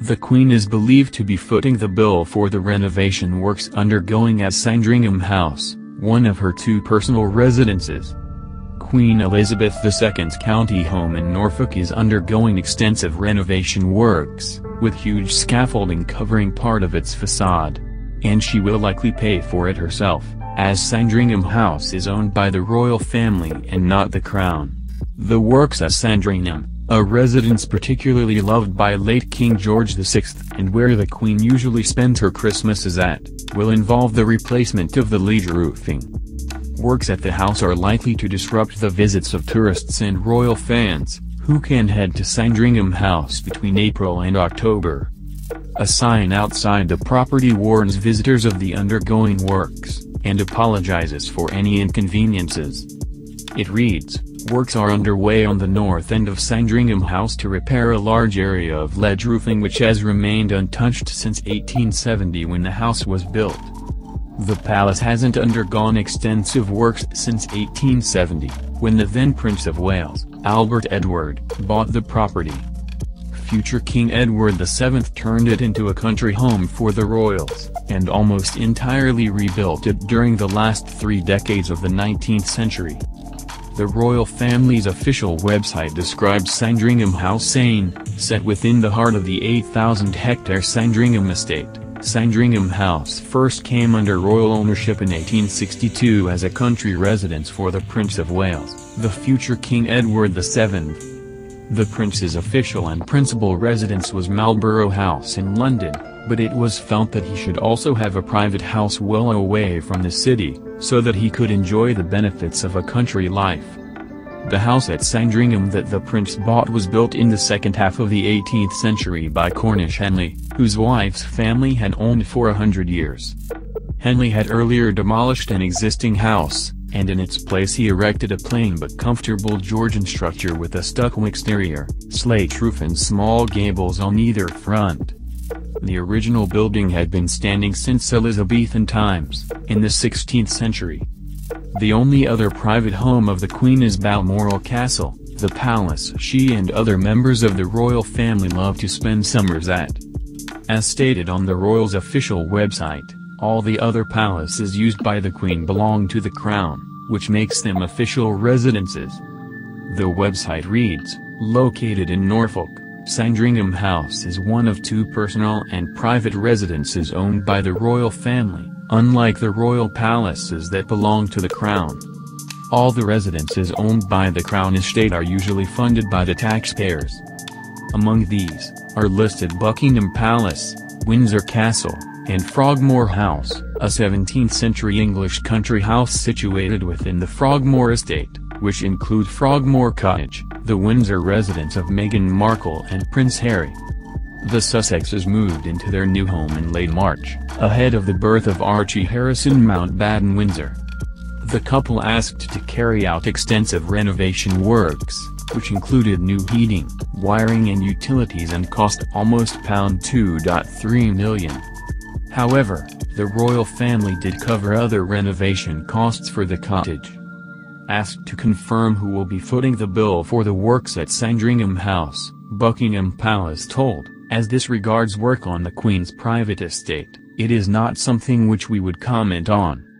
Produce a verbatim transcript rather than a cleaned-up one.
The Queen is believed to be footing the bill for the renovation works undergoing at Sandringham House, one of her two personal residences. Queen Elizabeth the Second's county home in Norfolk is undergoing extensive renovation works, with huge scaffolding covering part of its facade. And she will likely pay for it herself, as Sandringham House is owned by the royal family and not the Crown. The works at Sandringham, a residence particularly loved by late King George the Sixth and where the Queen usually spends her Christmases at, will involve the replacement of the lead roofing. Works at the house are likely to disrupt the visits of tourists and royal fans, who can head to Sandringham House between April and October. A sign outside the property warns visitors of the undergoing works, and apologizes for any inconveniences. It reads, "Works are underway on the north end of Sandringham House to repair a large area of ledge roofing which has remained untouched since eighteen seventy when the house was built." The palace hasn't undergone extensive works since eighteen seventy, when the then Prince of Wales, Albert Edward, bought the property. Future King Edward the Seventh turned it into a country home for the royals, and almost entirely rebuilt it during the last three decades of the nineteenth century. The royal family's official website describes Sandringham House saying, "Set within the heart of the eight thousand hectare Sandringham estate, Sandringham House first came under royal ownership in eighteen sixty-two as a country residence for the Prince of Wales, the future King Edward the Seventh. The Prince's official and principal residence was Marlborough House in London, but it was felt that he should also have a private house well away from the city, so that he could enjoy the benefits of a country life." The house at Sandringham that the Prince bought was built in the second half of the eighteenth century by Cornish Henley, whose wife's family had owned for a hundred years. Henley had earlier demolished an existing house, and in its place he erected a plain but comfortable Georgian structure with a stucco exterior, slate roof and small gables on either front. The original building had been standing since Elizabethan times, in the sixteenth century. The only other private home of the Queen is Balmoral Castle, the palace she and other members of the royal family love to spend summers at. As stated on the royals' official website, all the other palaces used by the Queen belong to the Crown, which makes them official residences. The website reads, "Located in Norfolk, Sandringham House is one of two personal and private residences owned by the royal family, unlike the royal palaces that belong to the Crown. All the residences owned by the Crown estate are usually funded by the taxpayers. Among these, are listed Buckingham Palace, Windsor Castle, and Frogmore House, a seventeenth century English country house situated within the Frogmore estate, which include Frogmore Cottage, the Windsor residence of Meghan Markle and Prince Harry. The Sussexes moved into their new home in late March, ahead of the birth of Archie Harrison Mountbatten Windsor. The couple asked to carry out extensive renovation works, which included new heating, wiring and utilities and cost almost two point three million pounds. However, the royal family did cover other renovation costs for the cottage. Asked to confirm who will be footing the bill for the works at Sandringham House, Buckingham Palace told, "As this regards work on the Queen's private estate, it is not something which we would comment on."